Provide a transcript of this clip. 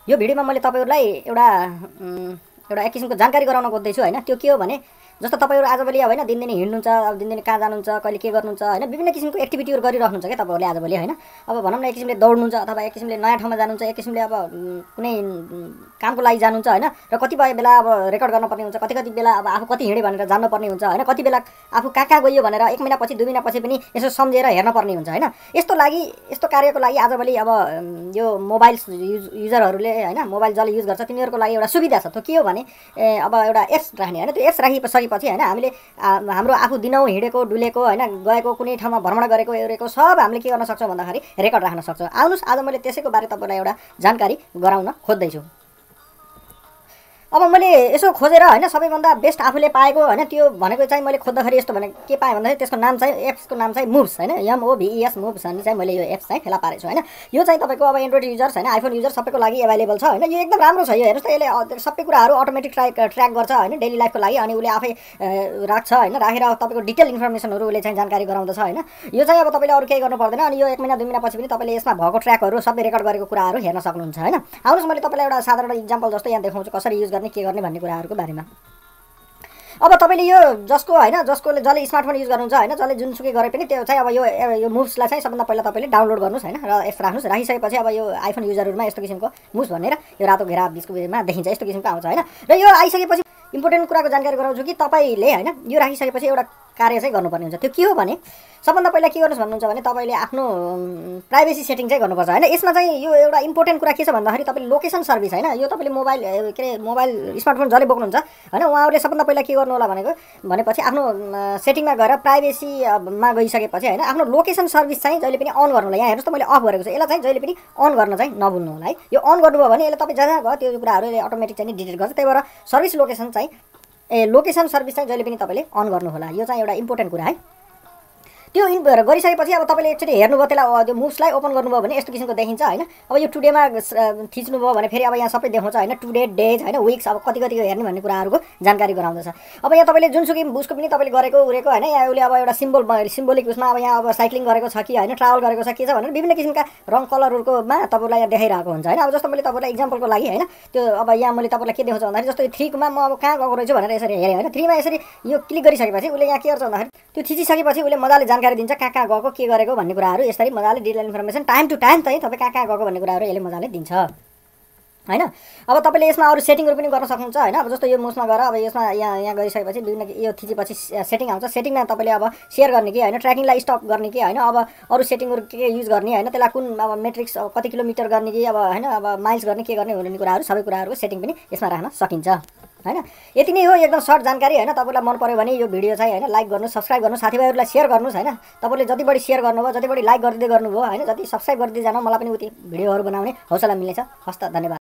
यो भिडियोमा मैले तपाईहरुलाई एउटा एक किसिमको जानकारी गराउन खोज्दैछु हैन। त्यो के हो भने जस्तो तपाईहरु आजभोलि अब हैन दिनदिनै हिँड्नुहुन्छ, अब दिनदिनै कहाँ जानुहुन्छ, कहिले के गर्नुहुन्छ हैन, विभिन्न किसिमको एक्टिभिटीहरु गरिराख्नुहुन्छ के तपाईहरुले आजभोलि हैन। अब भनौं न एक किसिमले दौड्नुहुन्छ अथवा एक किसिमले नयाँ ठाउँमा जानुहुन्छ, एक किसिमले अब कुनै कामको लागि जानुहुन्छ हैन। र कतिपय बेला अब रेकर्ड गर्न पर्ने हुन्छ, कति बेला अब आफू कति हिँडे भनेर जान्न पर्ने हुन्छ हैन। कति बेला आफू कहाँ गयो भनेर 1 महिनापछि 2 महिनापछि पनि यसो सम्झेर हेर्न पर्ने हुन्छ हैन। यस्तो कार्यको लागि आजभोलि अब यो मोबाइल युजरहरुले हैन, मोबाइल जसले युज गर्छ तिनीहरुको लागि एउटा सुविधा छ। त्यो के हो भने अब एउटा एप्स राख्ने हैन। त्यो एप्स राखिसकेपछि हैन हामीले हाम्रो आफू दिनौ हिँडेको डुलेको हैन, गएको कुनै ठाउँमा भ्रमण गरेको एरेको सब हामीले के गर्न सक्छौं भन्दाखेरि रेकर्ड राख्न सक्छौं। आउनुस् आज मैले त्यसैको बारे तपाईलाई एउटा जानकारी गराउन खोज्दैछु। अब मैले यसो खोजेर हैन सबैभन्दा बेस्ट आफूले पाएको हैन त्यो भनेको चाहिँ मैले खोज्दाखेरि यस्तो भने के पाएँ भन्दाखेरि त्यसको नाम चाहिँ एप्सको नाम चाहिँ मुभ्स हैन, MOVES मुभ्स भन्ने चाहिँ मैले यो एप्स चाहिँ फेला पारेछु हैन। यो चाहिँ तपाईको अब एन्ड्रोइड युजर्स हैन, आइफोन युजर सबैको लागि अवेलेबल छ हैन। यो एकदम राम्रो छ। यो हेर्नुस् त यसले सबै कुराहरु अटोमेटिक ट्र्याक गर्छ हैन डेली लाइफको लागि। अनि उले आफै राख्छ हैन, राखेर तपाईको डिटेल इन्फर्मेसनहरु उले चाहिँ जानकारी गराउँदछ हैन। यो चाहिँ अब तपाईले अरु केही गर्नु पर्दैन। अनि यो 1 महिना 2 महिनापछि पनि तपाईले यसमा भएको ट्र्याकहरु सबै रेकर्ड गरेको कुराहरु हेर्न सक्नुहुन्छ हैन। आउनुस् मैले तपाईलाई एउटा साधारण एक्जाम्पल जस्तो यहाँ देखाउँछु कसरी युज गर्ने के गर्ने भन्ने कुराहरुको बारेमा। अब तपाईले यो जसले स्मार्टफोन युज गर्नुहुन्छ हैन, जसले जुनसुकै गरे पनि त्यो चाहिँ अब यो मुभ्सलाई चाहिँ सबभन्दा पहिला तपाईले डाउनलोड गर्नुस् हैन र एप्स राख्नुस्। राखिसकेपछि अब यो आइफोन युजरहरुमा यस्तो किसिमको मुभ्स भनेर यो रातो घेरा बिचको बिचमा देखिन्छ, यस्तो किसिमको आउँछ हैन। र यो आइसकेपछि इम्पोर्टेन्ट कुराको जानकारी गराउँछु कि तपाईले हैन यो राखिसकेपछि एउटा कार्य चाहिँ गर्नुपर्ने हुन्छ। त्यो के हो भने सबभन्दा पहिला के गर्नुस् भन्नुहुन्छ भने तपाईले आफ्नो प्राइभेसी सेटिङ चाहिँ गर्नुपर्छ हैन। यसमा चाहिँ यो एउटा इम्पोर्टेन्ट कुरा के छ भन्दाखेरि तपाईले लोकेसन सर्भिस हैन, यो तपाईले मोबाइल स्मार्टफोन जसले बोक्नुहुन्छ हैन उहाँहरुले सबभन्दा पहिला के गर्नु होला भनेपछि आफ्नो सेटिङमा गएर प्राइभेसीमा गइसकेपछि हैन आफ्नो लोकेसन सर्भिस चाहिँ जहिले पनि अन गर्नु होला। यहाँ हेर्नुस् त मैले अफ गरेको छु, यसलाई चाहिँ जहिले पनि अन गर्न चाहिँ नभुल्नु होला है। यो अन गर्नुभयो भने यसले तपाई जहाँ भयो त्यो कुराहरुले अटोमेटिक चाहिँ डिटेक्ट गर्छ। त्यही भएर सर्भिस लोकेसन सर्भिस चाहिँ जहिले पनि तपाईले अन गर्नु होला। यो चाहिँ एउटा इम्पोर्टेन्ट कुरा है। त्यो गरिसकेपछि अब तपाईले एकचोटी हेर्नुभयो त्यसलाई त्यो मुभ्सलाई ओपन गर्नुभयो भने यस्तो किसिमको देखिन्छ हैन। अब यो टुडेमा थिच्नुभयो भने फेरि अब यहाँ सबै देखाउँछ हैन, टुडे डेज हैन, विक्स, अब कति हेर्ने भन्ने कुराहरुको जानकारी गराउँदछ। अब यहाँ तपाईले जुनसुकै बुस्को पनि तपाईले गरेको उरेको हैन, यहाँ उले अब एउटा सिम्बोलिक उसमा अब यहाँ अब साइक्लिङ गरेको छ कि हैन, ट्राभल गरेको छ के छ भनेर विभिन्न किसिमका रङ कलरहरुकोमा तपाईलाई यहाँ देखाइरहेको हुन्छ हैन। अब जस्तो मैले तपाईलाई एक्जाम्पलको लागि हैन त्यो अब यहाँ मैले तपाईलाई के देखाउँछु भन्दाखेरि जस्तो 3 मा म अब कहाँ गएको रहेछु भनेर यसरी हेरे हैन। 3 मा यसरी यो क्लिक गरिसकेपछि उले यहाँ के गर्छ भन्दाखेरि त्यो थिचिसकेपछि उले मजाले जानकारी दिन्छ कहाँ गएको के गरेको भन्ने कुराहरु। यसरी मजाले detail information time to time चाहिँ तपाई कहाँ गएको भन्ने कुराहरु यसले मजाले दिन्छ हैन। अब तपाईले यसमा अरु सेटिङहरु पनि गर्न सक्नुहुन्छ हैन। अब जस्तो यो मुभ्समा गएर अब यसमा यहाँ गरिसकेपछि विभिन्न यो थिचेपछि सेटिङ आउँछ। सेटिङमा तपाईले अब शेयर गर्ने कि हैन, ट्र्याकिङलाई स्टप गर्ने कि हैन, अब अरु सेटिङहरु के युज गर्ने हैन, त्यसलाई कुन अब मेट्रिक्स कति किलोमिटर गर्ने कि अब हैन अब माइल्स गर्ने के गर्ने भन्ने कुराहरु सबै कुराहरुको सेटिङ पनि यसमा राख्न सकिन्छ हैन। यति नै हो एकदम सर्ट जानकारी हैन। तपाईलाई मन पर्यो भने यो भिडियो चाहिँ हैन लाइक गर्नुस्, सब्स्क्राइब गर्नुस्, साथीभाइहरुलाई शेयर गर्नुस् हैन। तपाईले जति बढी शेयर गर्नुभयो, जति बढी लाइक गर्दै गर्नुभयो हैन, जति सब्स्क्राइब गर्दै जानु मलाई पनि उति भिडियोहरु बनाउने हौसला मिल्नेछ। हस्त धन्यवाद।